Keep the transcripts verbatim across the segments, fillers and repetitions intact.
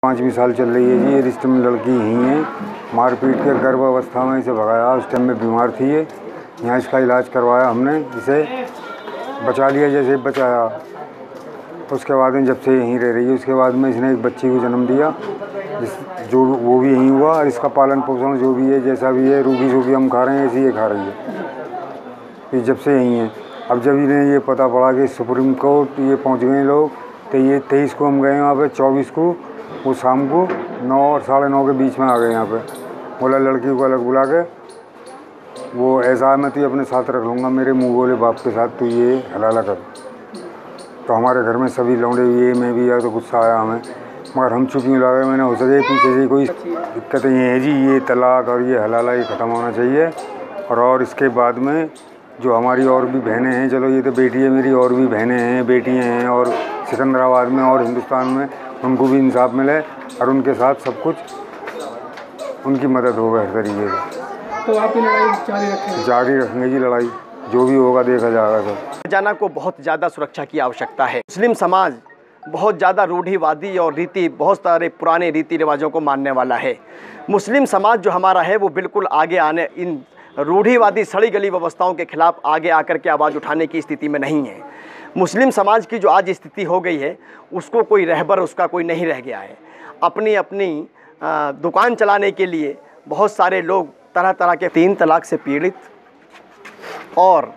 पाँचवीं साल चल रही है जी। ये रिश्ते में लड़की यहीं है, मारपीट के गर्भ अवस्था में इसे भगाया। उस टाइम में बीमार थी ये, यहाँ इसका इलाज करवाया हमने, इसे बचा लिया जैसे बचाया। उसके बाद में जब से यहीं रह रही है, उसके बाद में इसने एक बच्ची को जन्म दिया, जिस जो वो भी यहीं हुआ। और इसका पालन पोषण जो भी है, जैसा भी है, रूबी जो भी हम खा रहे हैं ऐसी ये खा रही है, ये जब से यहीं है। अब जब इन्हें ये पता पड़ा कि सुप्रीम कोर्ट ये पहुँच गए लोग, तो ये तेईस को हम गए वहाँ पे, चौबीस को वो शाम को नौ और साढ़े नौ के बीच में आ गए यहाँ पे। बोला लड़की को अलग बुला के, वो ऐसा है मैं तो अपने साथ रख लूँगा, मेरे मुँह बोले बाप के साथ तो ये हलाला कर। तो हमारे घर में सभी लौंडे ये मैं भी आया तो गुस्सा आया हमें, मगर हम चुप नहीं लगे। मैंने हो सके पीछे से कोई दिक्कतें ये है जी, ये तलाक और ये हलाला ये ख़त्म होना चाहिए। और और इसके बाद में जो हमारी और भी बहनें हैं, चलो ये तो बेटी है मेरी, और भी बहनें हैं, बेटियाँ हैं, और सिकंदराबाद में और हिंदुस्तान में, उनको भी इंसाफ मिले और उनके साथ सब कुछ उनकी मदद होगा हर तरीके से। तो आप ये लड़ाई जारी रखेंगे? जारी रखेंगे जी लड़ाई, जो भी होगा देखा जाएगा सर। जाना को बहुत ज़्यादा सुरक्षा की आवश्यकता है। मुस्लिम समाज बहुत ज़्यादा रूढ़िवादी और रीति बहुत सारे पुराने रीति रिवाजों को मानने वाला है। मुस्लिम समाज जो हमारा है वो बिल्कुल आगे आने, इन रूढ़िवादी सड़ी गली व्यवस्थाओं के खिलाफ आगे आकर के आवाज़ उठाने की स्थिति में नहीं है। मुस्लिम समाज की जो आज स्थिति हो गई है, उसको कोई रहबर उसका कोई नहीं रह गया है। अपनी अपनी दुकान चलाने के लिए बहुत सारे लोग तरह तरह के तीन तलाक से पीड़ित और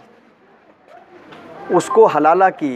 उसको हलाला की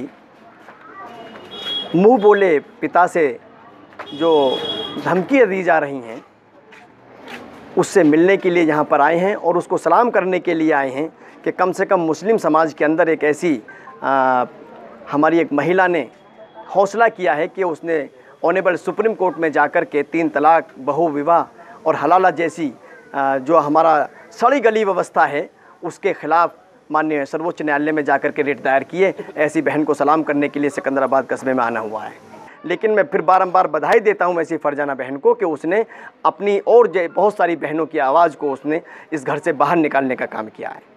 मुंह बोले पिता से जो धमकियाँ दी जा रही हैं, उससे मिलने के लिए यहाँ पर आए हैं और उसको सलाम करने के लिए आए हैं कि कम से कम मुस्लिम समाज के अंदर एक ऐसी आ, हमारी एक महिला ने हौसला किया है कि उसने ऑनेबल सुप्रीम कोर्ट में जाकर के तीन तलाक, बहु विवाह और हलाला जैसी आ, जो हमारा सड़ी गली व्यवस्था है उसके खिलाफ माननीय सर्वोच्च न्यायालय में जाकर के रिट दायर किए। ऐसी बहन को सलाम करने के लिए सिकंदराबाद कस्बे में आना हुआ है। लेकिन मैं फिर बारंबार बधाई देता हूं ऐसी फरजाना बहन को कि उसने अपनी और बहुत सारी बहनों की आवाज़ को उसने इस घर से बाहर निकालने का काम किया है।